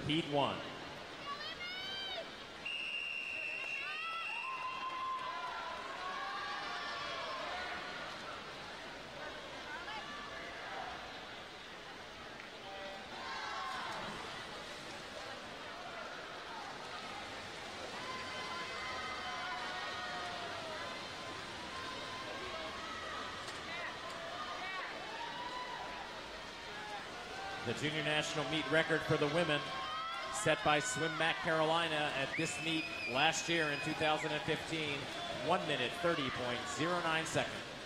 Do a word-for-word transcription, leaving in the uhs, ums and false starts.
Heat one. The junior national meet record for the women, set by Swim Mac Carolina at this meet last year in two thousand fifteen, one minute thirty point zero nine seconds.